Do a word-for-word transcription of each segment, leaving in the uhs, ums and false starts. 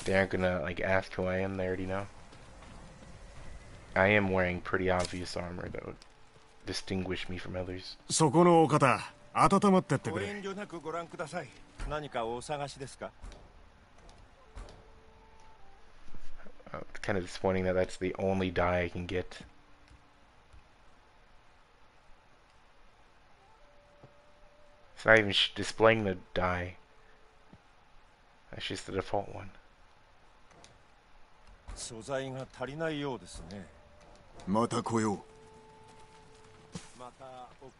They aren't gonna like ask who I am. They already know. I am wearing pretty obvious armor that would distinguish me from others. そこのお方、温まってってくれ。 ご遠慮なくご覧ください。何かお探しですか? Uh, it's kind of disappointing that that's the only die I can get. It's not even sh displaying the die. That's just the default one. 素材が足りないようですね。 また来よう。 また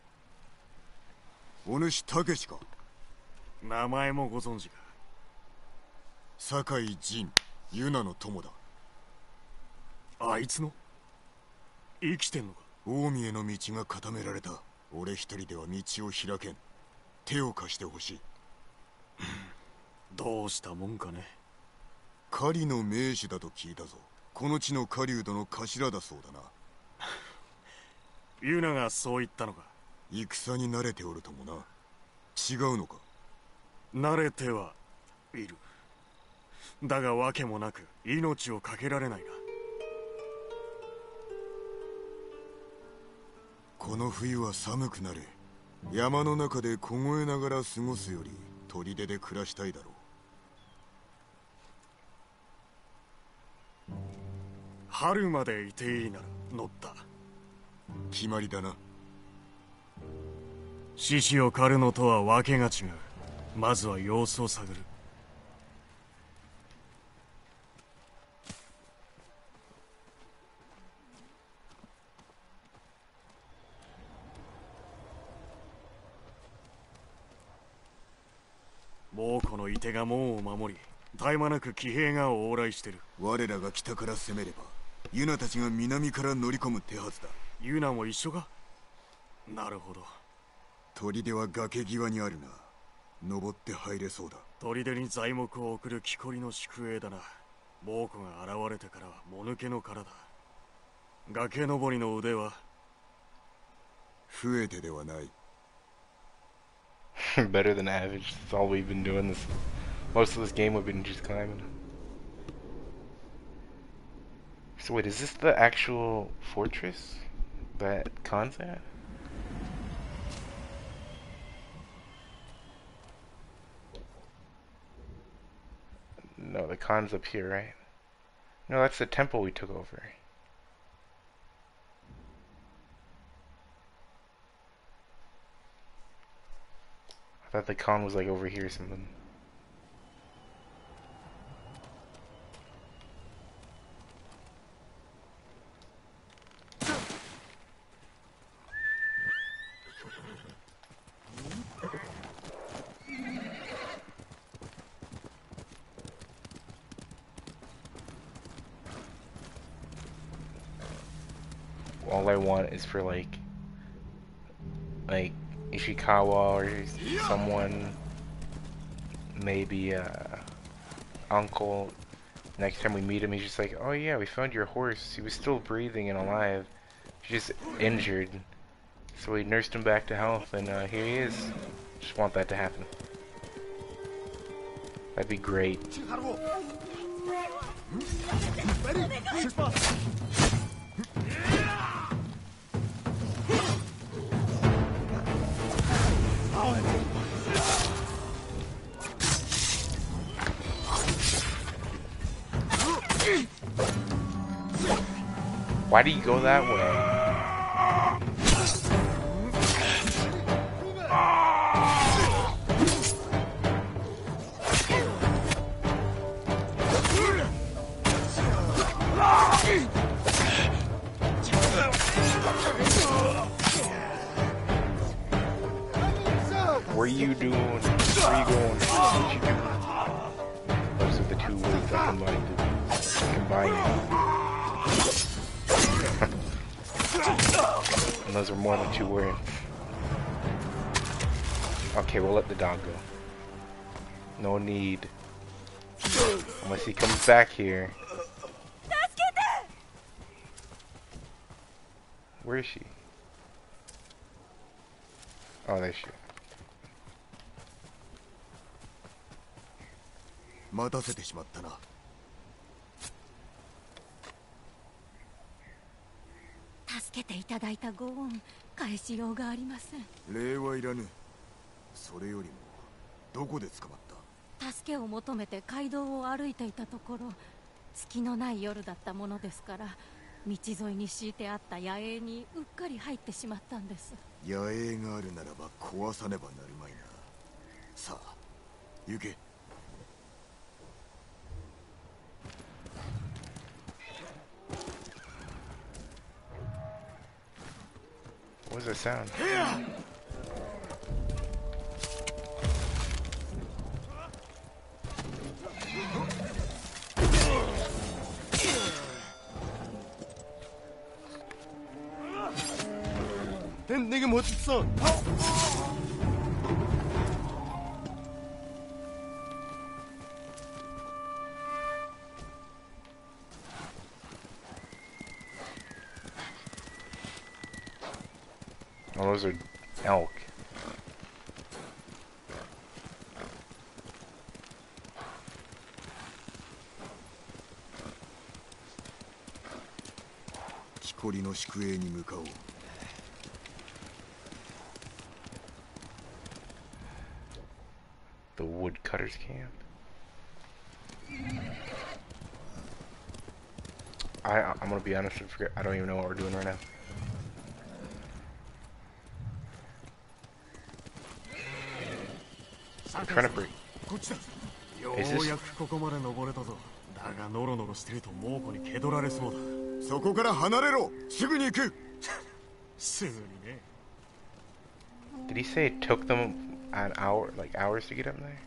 お。お主たけしか。 名前もご存知か。 酒井仁、ユナの友だ。 あいつの生きてんのか。 近江への道が固められた。俺一人では道を開けん。手を貸してほしい。 どうしたもんかね。 狩りの名手だと聞いたぞ。この地の狩人の頭だそうだな。 ユナがそう言ったのか。 戦に慣れておるともな。違うのか。 慣れてはいる。だが訳もなく命を懸けられないな。 この冬は寒くなれ。山の中で凍えながら過ごすより砦で暮らしたいだろう。春までいていいなら乗った。 決まりだな。 獅子を狩るのとは訳が違う。まずは様子を探る。猛虎の射手が門を守り、絶え間なく騎兵が往来してる。 我らが北から攻めればユナたちが南から乗り込む手はずだ。 ユナも一緒か。なるほど。 砦は崖際にあるな。登って入れそうだ。 砦に材木を送る木こりの宿営だな。猛虎が現れてからはもぬけの殻だ。崖登りの腕は増えてではない。 Better than average. That's all we've been doing this. Most of this game we've been just climbing. So wait, is this the actual fortress that Khan's at? No, the Khan's up here, right? No, that's the temple we took over. I thought the Khan was like over here or something. All I want is for like, like Ishikawa or someone, maybe uh, uncle. Next time we meet him, he's just like, "Oh yeah, we found your horse. He was still breathing and alive. He's just injured, so we nursed him back to health, and uh, here he is." Just want that to happen. That'd be great. Why do you go that way? What are you doing? Where are you going? What you doing? Those are the two words I combined. Combined. And those are more than two words. Okay, we'll let the dog go. No need. Unless he comes back here. Where is she? Oh, there she is. 待たせてしまったな。 けていただいたご恩返しようがありません。 礼はいらぬ。それよりもどこで捕まった？ 助けを求めて街道を歩いていたところ、月のない夜だったものですから、道沿いに敷いてあった野営にうっかり入ってしまったんです。 野営があるならば壊さねばなるまいな。さあ行け。 What does that sound? 내게 못 있어. Oh, those are elk. Kikoriの宿営に向かおう。 The woodcutters camp. I I'm gonna be honest and forget. I don't even know what we're doing right now. I'm trying to break. ようやくここまで登れたぞ。だがノロノロしてると猛虎に蹴取られそうだ。 そこから離れろ。すぐに行く。 すぐにね。 Did he say it took them an hour, like hours to get up there?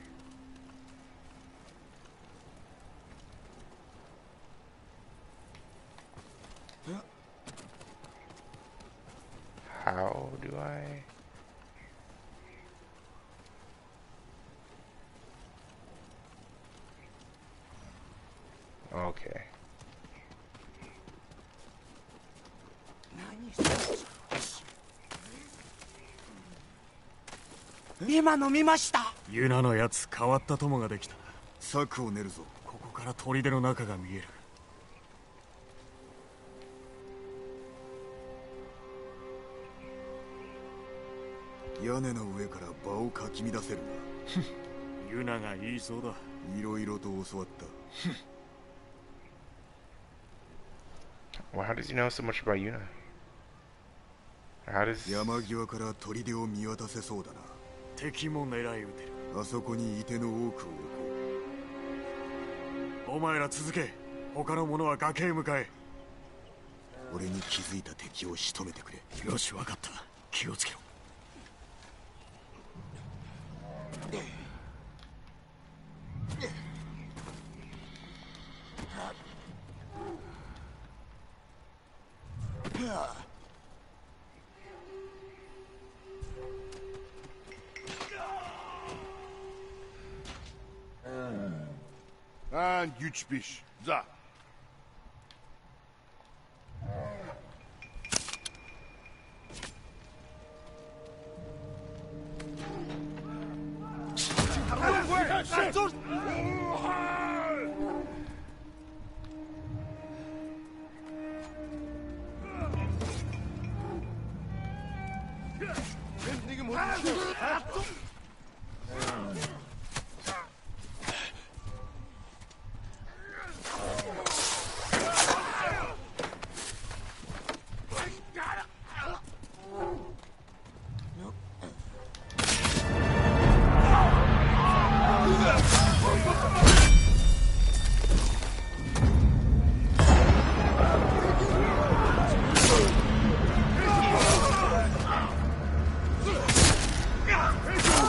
How do I? Okay. 今飲みました。 ユナのやつ変わった友ができた。 策を練るぞ。 ここから砦の中が見える。 屋根の上から場をかき乱せるな。 ユナが言いそうだ。 いろいろと教わった。 Well, how does he know so much about Yuna? How does... 山際から砦を見渡せそうだな。 敵も狙い撃てる。 あそこに射手の多くを置こう。お前ら続け。他の者は崖へ向かえ。 俺に気づいた敵を仕留めてくれ。 よし、分かった。気をつけろ。 Ан güç биш. За. う。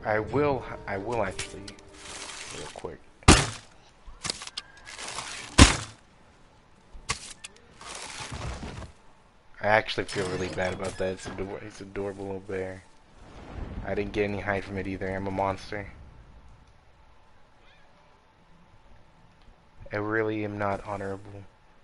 I will, I will actually, real quick. I actually feel really bad about that. It's ador it's adorable little bear. I didn't get any hide from it either. I'm a monster. I really am not honorable.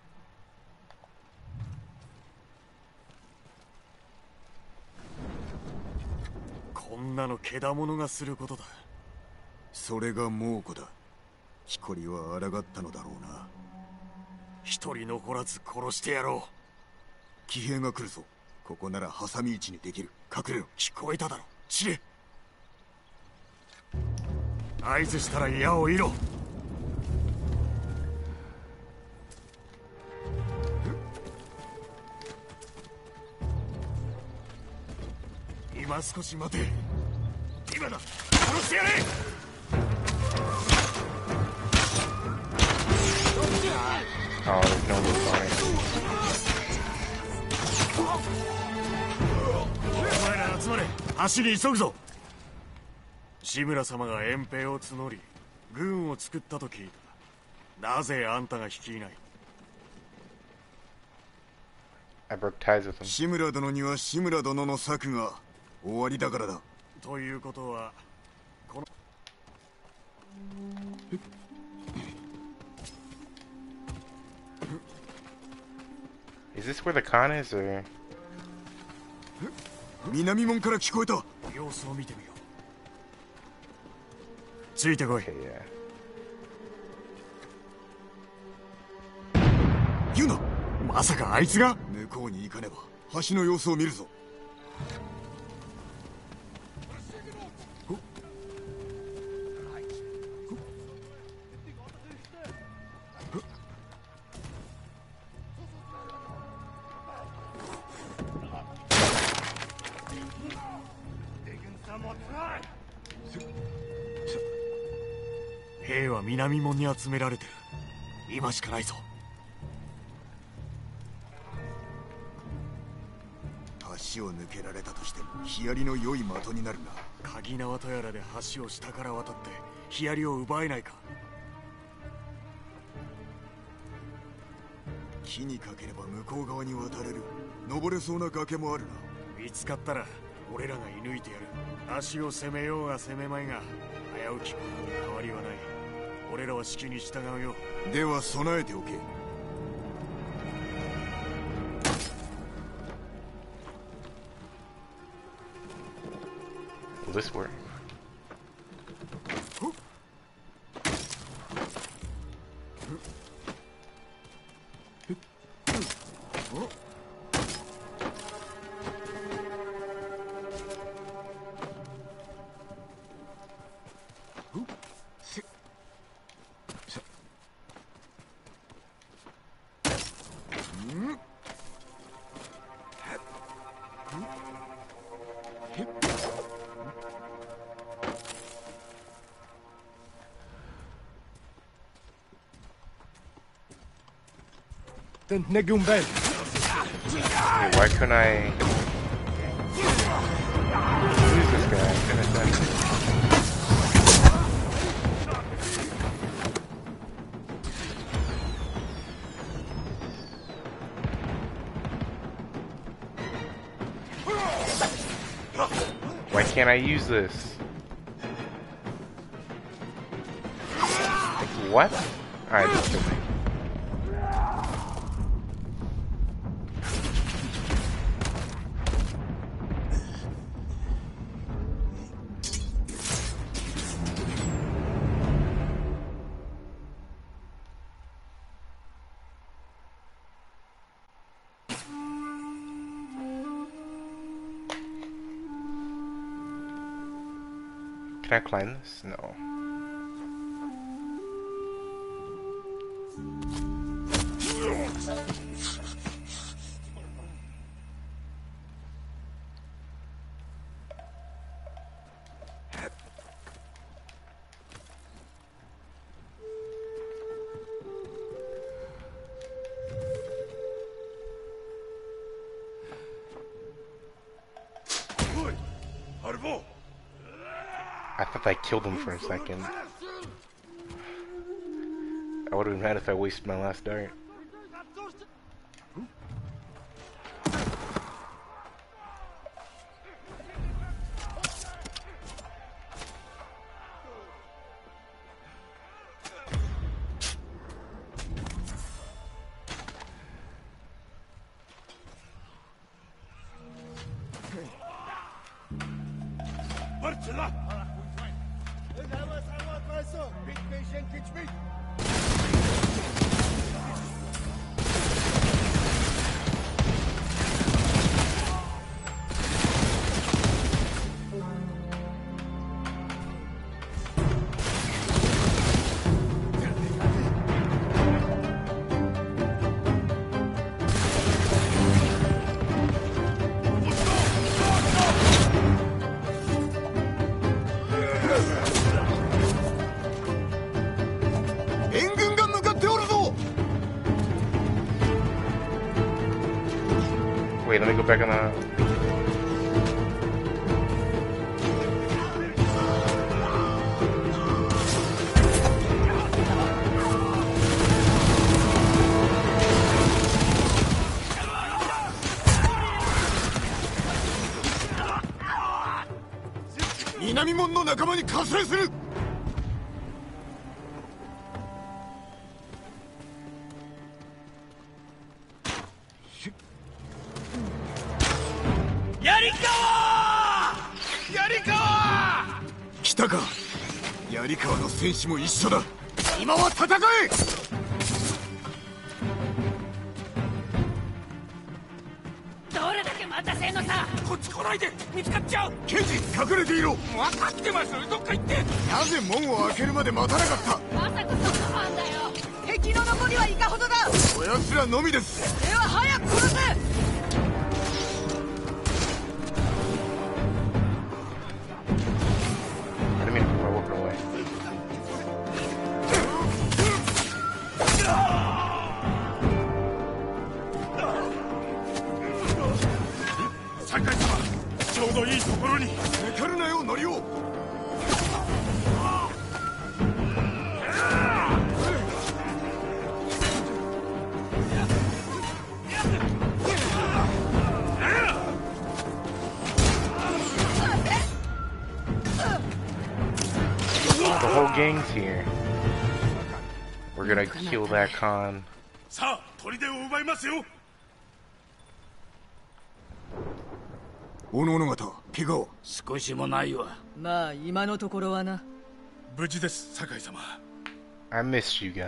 So それが猛虎だ。木こりは抗ったのだろうな。 一人残らず殺してやろう。 騎兵が来るぞ。ここなら挟み撃ちにできる。隠れろ。 聞こえただろ。散れ。合図したら矢を射ろ。今少し待て。今だ。殺してやれ。 Oh, there's no loot on it. お前ら集まれ。橋に急ぐぞ。志村様が遠兵を募り軍を作ったと聞いた。なぜあんたが率いない。 I broke ties with him. 志村殿には志村殿の策が終わりだからだ。 ということはこの Is this where the Khan is, or? 南門から聞こえた。 様子を見てみよう。ついてこい。 Okay, yeah. ユナ、 まさかあいつが。 向こうに行かねば橋の様子を見るぞ。 兵は南門に集められてる。今しかないぞ。 橋を抜けられたとしてもヒヤリの良い的になるな。 鍵縄とやらで橋を下から渡ってヒヤリを奪えないか。 木にかければ向こう側に渡れる。登れそうな崖もあるな。 見つかったら俺らが射抜いてやる。足を攻めようが攻めまいが危うきことに変わりはない。俺らは指揮に従うよ。 では備えておけ。 Will this work? Negum bel. Wait, why couldn't I use this guy? I couldn't have done it. Why can't I use this? Like, what? Alright, just kill me. Can I climb this? No. I thought I killed him for a second. I would have been mad if I wasted my last dart. Wait, let me go back on the... 南門の仲間に加勢する。 槍川！槍川！ 来たか。槍川の戦士も一緒だ。今は戦え。 どれだけ待たせんのさ。こっち来ないで、見つかっちゃう。 ケンジ、隠れていろ。 分かってます。どっか行って。 なぜ門を開けるまで待たなかった。 まさかそんなファンだよ。 敵の残りはいかほどだ。 こやつらのみです。 では早く殺せ。 I didn't mean to put my weapon away. 酒井様、ちょうどいいところに。 抜かるなよ、ノリオ。 The whole gang's here. We're gonna kill that con. さあ、砦を奪いますよ。 おのおの方、怪我は？ 少しもないわ。 まあ今のところはな。 無事です、酒井様。 I missed you guys.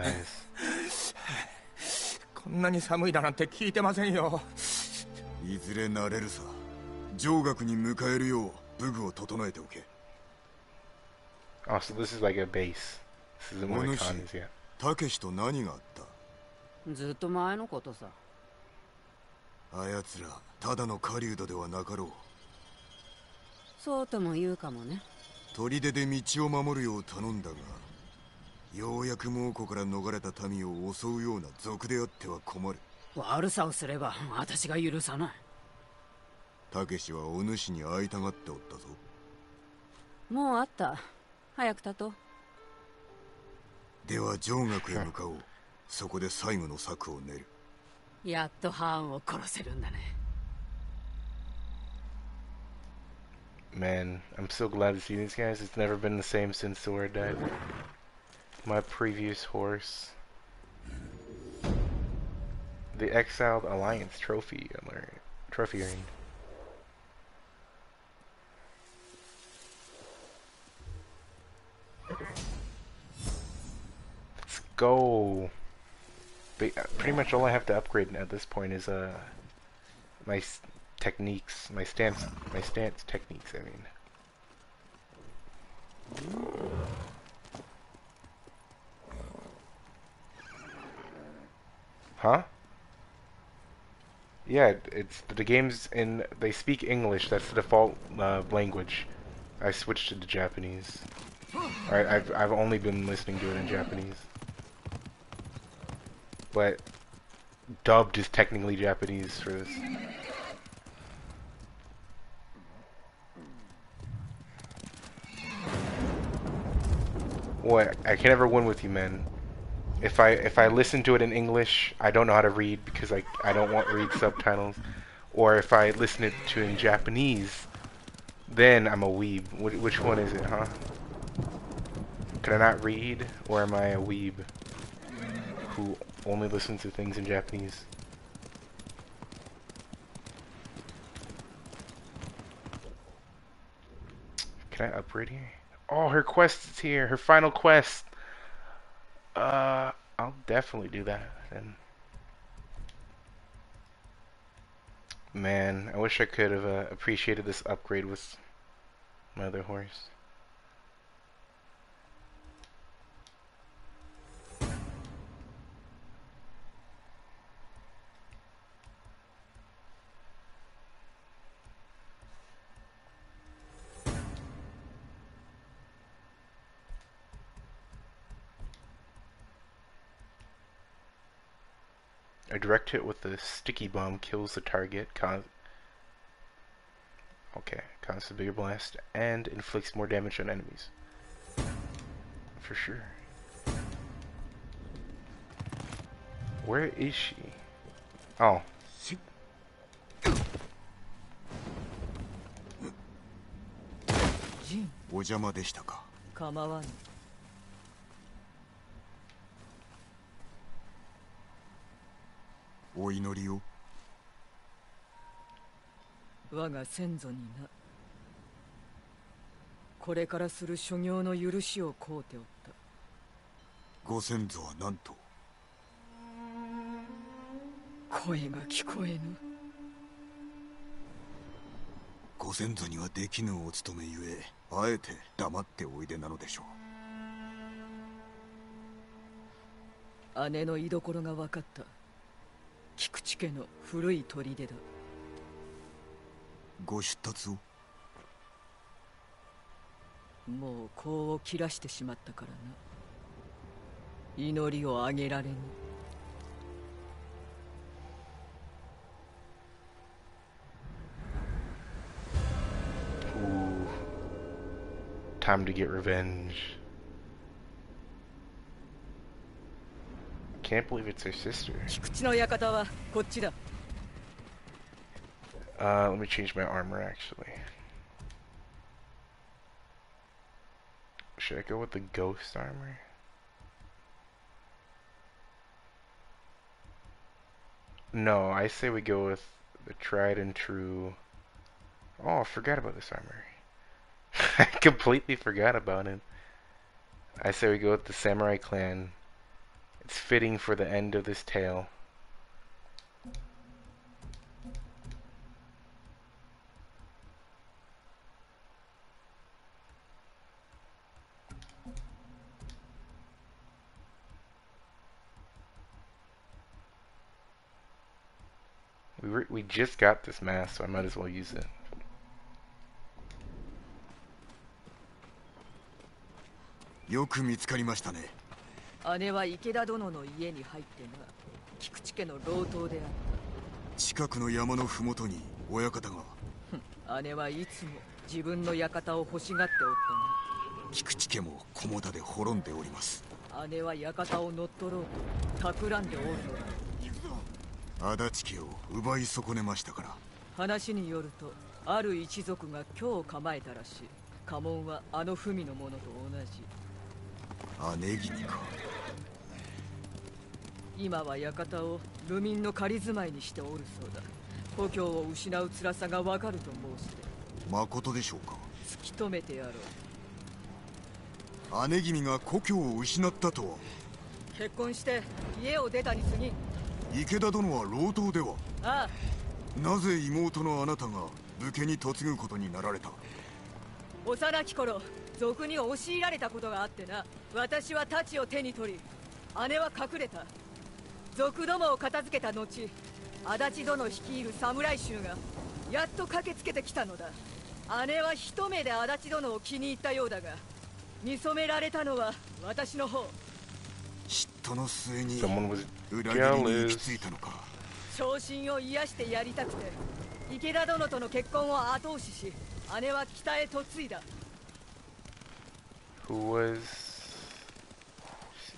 こんなに寒いだなんて聞いてませんよ。 いずれ慣れるさ。上学に迎えるよう武具を整えておけ。 Oh, so this is like a base. This isn't where the con is yet. たけしと何があった？ ずっと前のことさ。 あやつらただの狩人ではなかろう。 そうとも言うかもね。 砦で道を守るよう頼んだが、ようやく猛虎から逃れた民を襲うような賊であっては困る。 悪さをすれば私が許さない。 たけしはお主に会いたがっておったぞ。 もう会った。早く立とう。 では上学へ向かおう。そこで最後の策を練る。 やっとハーンを殺せるんだね。 Man, I'm so glad to see these guys. It's never been the same since Sora died. My previous horse. The Exiled Alliance trophy alert. Trophy ring. Let's go. But pretty much all I have to upgrade at this point is uh my s techniques, my stance, my stance techniques. I mean. Huh? Yeah, it's the game's in. They speak English. That's the default uh, language. I switched it to Japanese. Alright, I've I've only been listening to it in Japanese. But dubbed is technically Japanese for this. What? I can never win with you, man. If I if I listen to it in English, I don't know how to read because I I don't want to read subtitles. Or if I listen it to in Japanese, then I'm a weeb. Which, which one is it, huh? Can I not read, or am I a weeb who only listens to things in Japanese? Can I upgrade here? Oh, her quest is here. Her final quest. Uh, I'll definitely do that then. Man, I wish I could have uh, appreciated this upgrade with my other horse. A direct hit with the sticky bomb kills the target, cause okay, causes a bigger blast, and inflicts more damage on enemies. For sure. Where is she? Oh. お邪魔でしたか。 構わぬ。 お祈りを。 我が先祖にな。これからする修行の許しを請うておった。 ご先祖は何と。 声が聞こえぬ。 ご先祖にはできぬお務めゆえ、あえて黙っておいでなのでしょう。姉の居所が分かった。菊池家の古い砦だ。 ご出立を。 もう功を切らしてしまったからな。祈りをあげられぬ。 Ooh. Time to get revenge. Can't believe it's her sister. 菊池の館はこっちだ。 Uh, let me change my armor actually. Should I go with the ghost armor? No, I say we go with the tried and true. Oh, I forgot about this armor. I completely forgot about it. I say we go with the Samurai Clan. It's fitting for the end of this tale. We re we just got this mask, so I might as well use it. よく見つかりましたね。 姉は池田殿の家に入ってな。菊池家の老頭であった。 近くの山のふもとに親方が。 姉はいつも自分の館を欲しがっておったな。 菊池家も菰田で滅んでおります。 姉は館を乗っ取ろうと企んでおるのだ。 足立家を奪い損ねましたから。 話によるとある一族が今日を構えたらしい。家紋はあの文のものと同じ。 姉君か。 今は館を流民の仮住まいにしておるそうだ。故郷を失う辛さがわかると申して。 まことでしょうか。 突き止めてやろう。姉君が故郷を失ったとは。 結婚して家を出たに過ぎん。 池田殿は老頭では。 ああ。なぜ妹のあなたが武家に嫁ぐことになられた。 幼き頃賊に押し入られたことがあってな。私は太刀を手に取り、姉は隠れた。賊どもを片付けた後、足立殿率いる侍衆がやっと駆けつけてきたのだ。姉は一目で足立殿を気に入ったようだが、見初められたのは私の方。 嫉妬の末に Someone was 裏切りに行き着いたのか。 昇進を癒してやりたくて池田殿との結婚を後押しし、姉は北へ嫁いだ。 Who was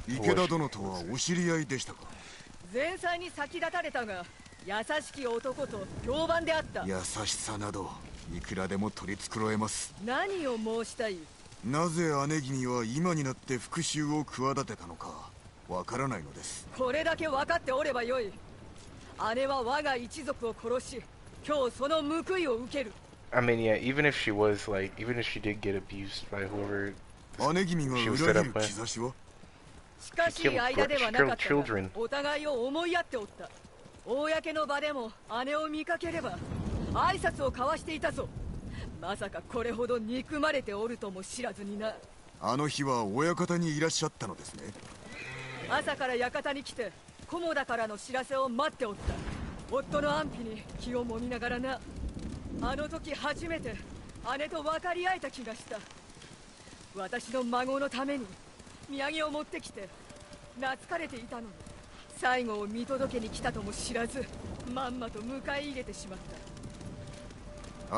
池田殿とはお知り合いでしたか？ 前妻に先立たれたが優しき男と評判であった。 優しさなどいくらでも取り繕えます。 何を申したい？ なぜ姉君は今になって復讐を企てたのかわからないのです。 これだけ分かっておればよい。姉は我が一族を殺し、今日その報いを受ける。 I mean, yeah, even if she was like, even if she did get abused by whoever 姉君が she 裏 was set 切る up 兆 with. しは？ しかし She killed- 間ではなかった she killed children. がお互いを思いやっておった。公の場でも姉を見かければ挨拶を交わしていたぞ。まさかこれほど憎まれておるとも知らずにな。 あの日は親方にいらっしゃったのですね。 朝から館に来て菰田からの知らせを待っておった。夫の安否に気をもみながらな。あの時初めて姉と分かり合えた気がした。私の孫のために土産を持ってきて懐かれていたのに、最後を見届けに来たとも知らずまんまと迎え入れてしまった。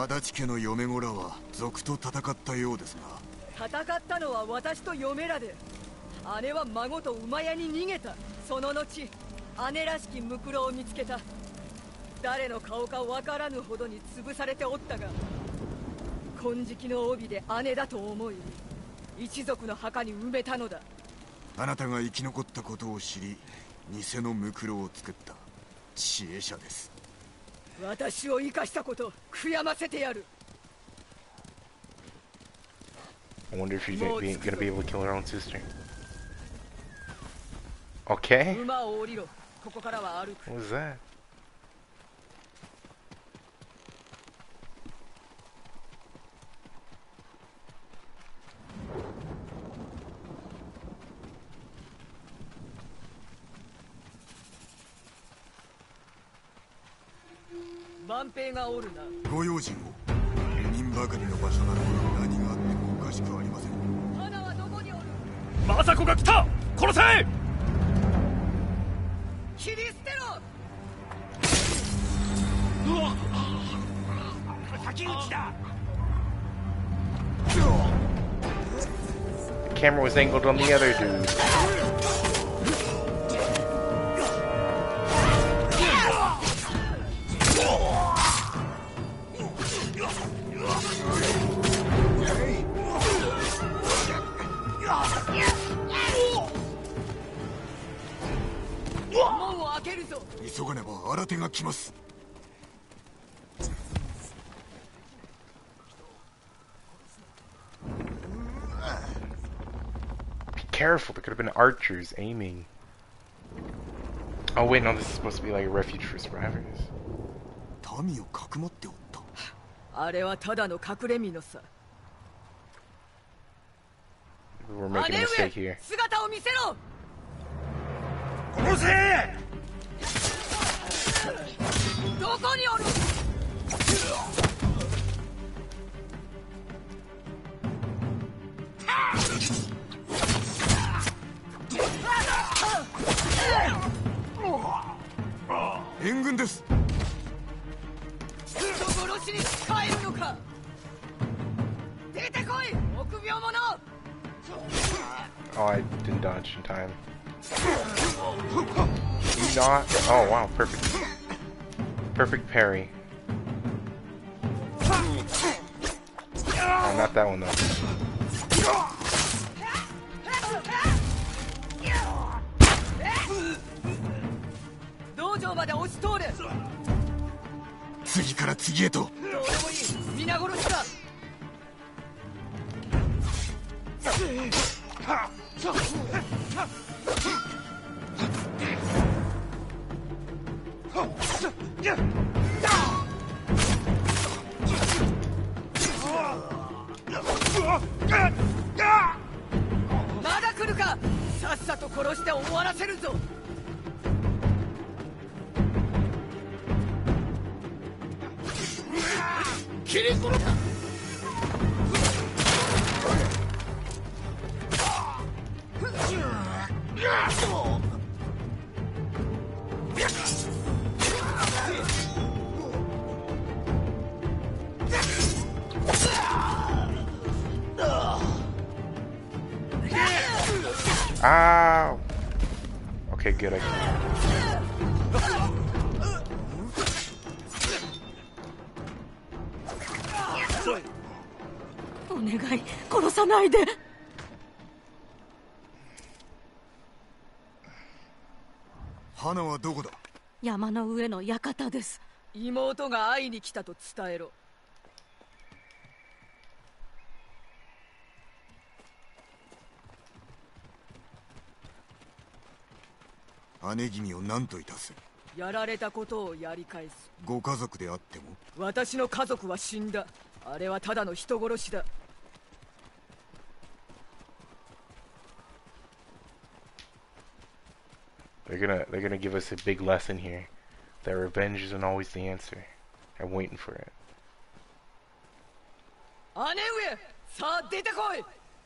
足立家の嫁子らは賊と戦ったようですが。 戦ったのは私と嫁らで、姉は孫と馬屋に逃げた。その後姉らしきムクロを見つけた。誰の顔かわからぬほどに潰されておったが、金色の帯で姉だと思い一族の墓に埋めたのだ。 あなたが生き残ったことを知り偽のムクロを作った知恵者です。 私を生かしたこと悔やませてやる。 I wonder if she's gonna be, gonna be able to kill her own sister. Okay. 馬を降りろ。ここからは歩く。 What was that? 万平がおるな。 ご用心を。五人ばかりの場所なら何があってもおかしくありません。 花はどこにおる？ 政子が来た。殺せ。 切り捨てろ。 先打ちだ。 The camera was angled on the other dude. Be 急がねば新手が来ます。 Careful, there could have been archers aiming. Oh wait, no, this is supposed to be like a refuge for survivors. 民をかくまっておった。 あれはただの隠れ身のさ。 We're making a mistake here. 姿を見せろ。 殺せ。 どこにおる。 援軍です。 人殺しに使えるのか。出てこい、臆病者。 Oh, I didn't dodge in time. You not? Oh wow, perfect. Perfect parry. Oh, not that one though. 道場まで押し通れ。 次から次へと。 どうでもいい、皆殺しだ。まだ来るか。さっさと殺して終わらせるぞ。切り殺した。 Ah! Okay, good. I can. お願い、殺さないで。 花はどこだ？ 山の上の館です。 妹が会いに来たと伝えろ。 姉君を何といたす？ やられたことをやり返す。 ご家族であっても？ 私の家族は死んだ。あれはただの人殺しだ。 They're gonna they're gonna give us a big lesson here. That revenge isn't always the answer. I'm waiting for it. 姉上、さあ出てこい。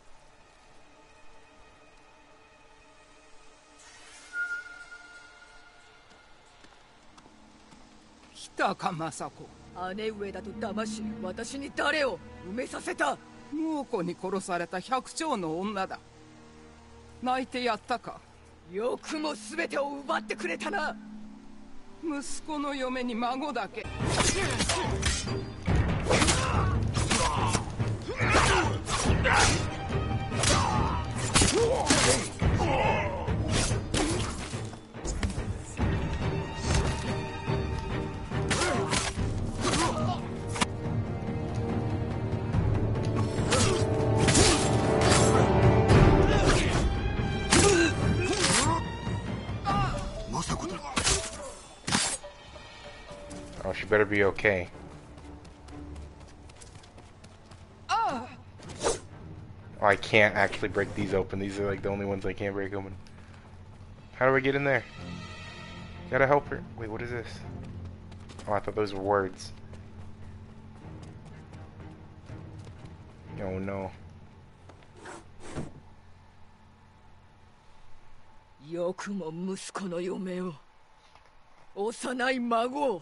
来たか政子。 姉上だと騙し、私に誰を埋めさせた。 猛虎に殺された百姓の女だ。泣いてやったか。 よくも全てを奪ってくれたな。 息子の嫁に孫だけ。 Oh, she better be okay. Oh, Oh, I can't actually break these open. These are like the only ones I can't break open. How do I get in there? Gotta help her. Wait, what is this? Oh, I thought those were words. Oh no. よくも息子の嫁を、幼い孫を、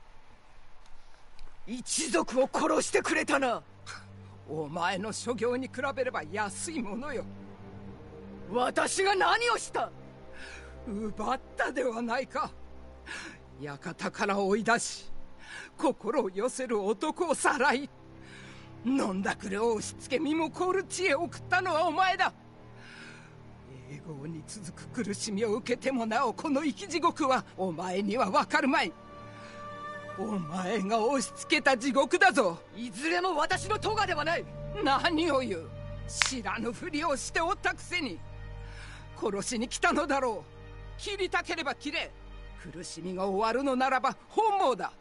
一族を殺してくれたな。 お前の所業に比べれば安いものよ。 私が何をした？ 奪ったではないか。館から追い出し、心を寄せる男をさらい、飲んだくれを押し付け身も凍る地へ送ったのはお前だ。永劫に続く苦しみを受けてもなおこの生き地獄はお前には分かるまい。お前が押し付けた地獄だぞ。 いずれも私の咎ではない。 何を言う。知らぬふりをしておったくせに。殺しに来たのだろう。切りたければ切れ。苦しみが終わるのならば本望だ。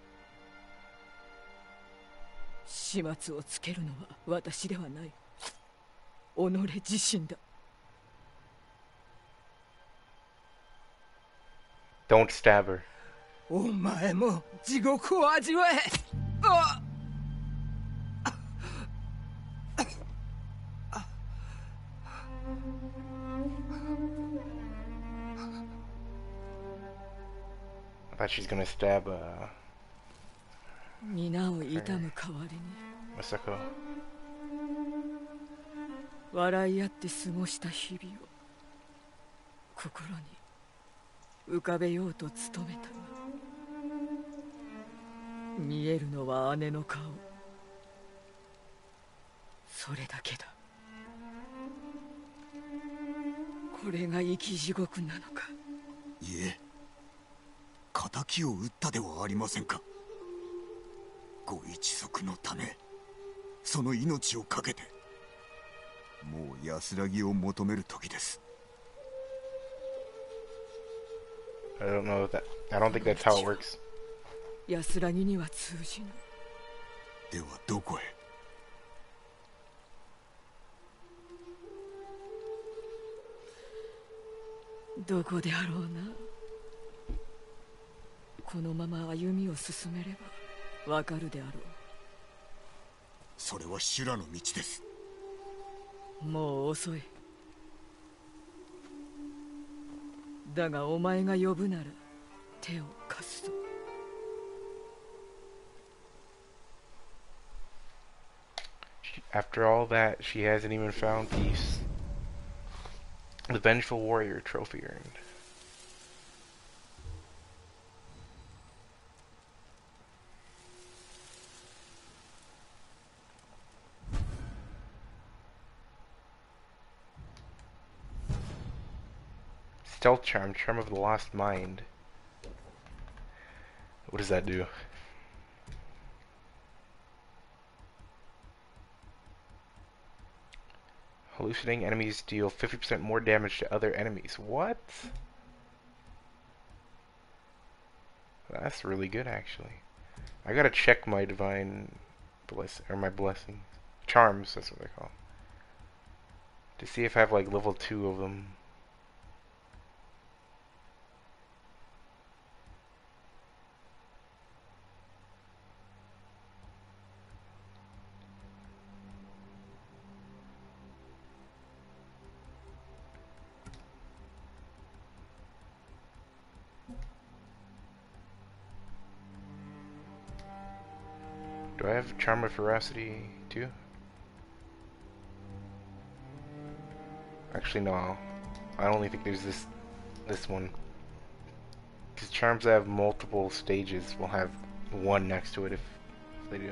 始末をつけるのは私ではない。己自身だ。 Don't stab her. お前も地獄を味わえ。あっ。 I thought she's gonna stab uh 皆を悼む代わりに Masako. 笑い合って過ごした日々を心に浮かべようと努めたが、見えるのは姉の顔、それだけだ。これが生き地獄なのか。 いえ、仇を討ったではありませんか。ご一族のため、その命を懸けて、もう安らぎを求める時です。 I don't know that. I don't think that's how it works. 安らぎには通じぬ。 ではどこへ？ どこであろうな。このまま歩みを進めればわかるであろう。 それは修羅の道です。 もう遅い。だがお前が呼ぶなら手を貸すぞ。 After all that, she hasn't even found peace. The vengeful warrior trophy earned. Stealth Charm, Charm of the Lost Mind. What does that do? Hallucinating enemies deal fifty percent more damage to other enemies. What? That's really good, actually. I gotta check my divine bless or my blessings, charms. That's what they call them, to see if I have like level two of them. Do I have Charm of Ferocity too? Actually, no. I only think there's this this one. Because charms that have multiple stages will have one next to it if, if they do.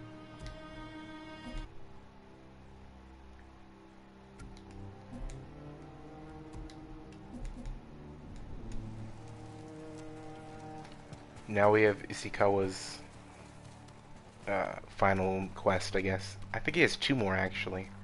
Now we have Ishikawa's Uh, final quest, I guess. I think he has two more, actually.